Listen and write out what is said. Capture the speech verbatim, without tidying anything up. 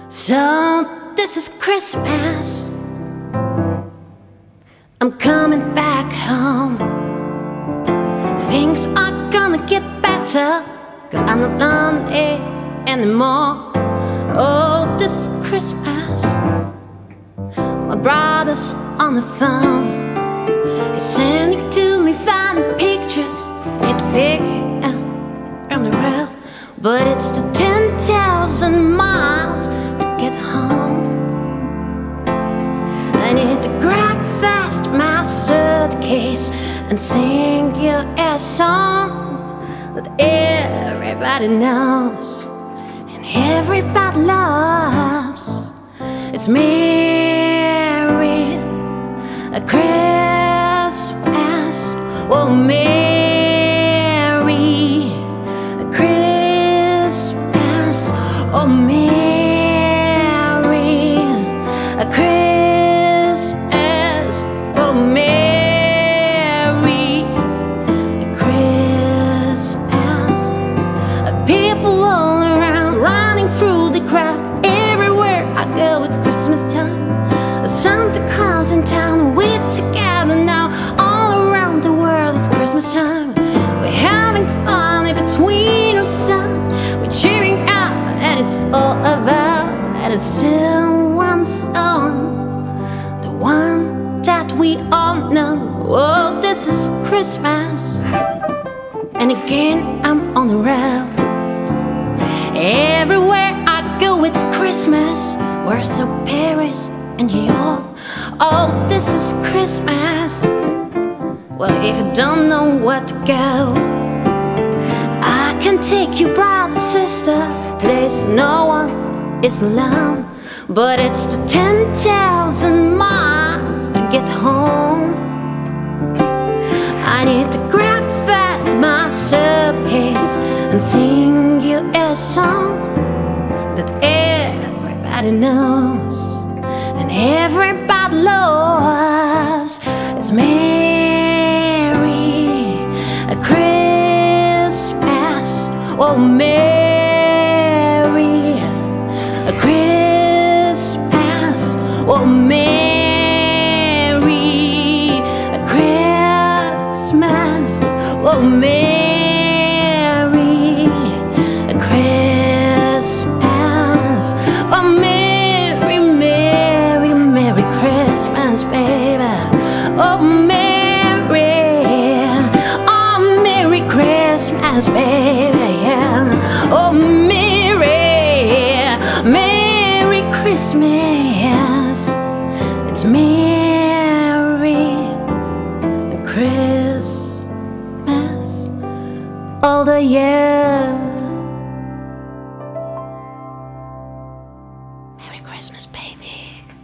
So this is Christmas. I'm coming back home. Things are gonna get better, 'cause I'm not lonely anymore. Oh, this is Christmas. My brother's on the phone. He's sending to me funny pictures. Need to pick it up from the road, but it's the ten thousand miles to get home. I need to grab fast my suitcase and sing you a song that everybody knows and everybody loves. It's Merry a Christmas, oh Merry a Christmas, oh Merry a Christmas, oh Merry a Christmas. People all around running through the crowd. Everywhere I go it's Christmas time. Santa Claus in town, we're together now. All around the world it's Christmas time. We're having fun if it's winter or sun. We're cheering out and it's all about. And it's still one song, the one that we all know. Oh, this is Christmas. And again I'm on the road. Everywhere I go it's Christmas. We're so Paris and New York. Oh, this is Christmas. Well, if you don't know where to go, I can take you, brother, sister. Today's no one is alone, but it's the ten thousand miles to get home. I need to grab fast my suitcase and sing you a song that everybody knows and everybody loves. It's Merry a Christmas, oh Merry a Christmas, oh Merry a Christmas, oh Merry a Christmas, oh Merry, Merry, Merry Christmas, baby. Oh Merry, oh Merry Christmas, baby, yeah. Oh Merry, Merry Christmas. It's Merry Christmas all the year. Merry Christmas, baby.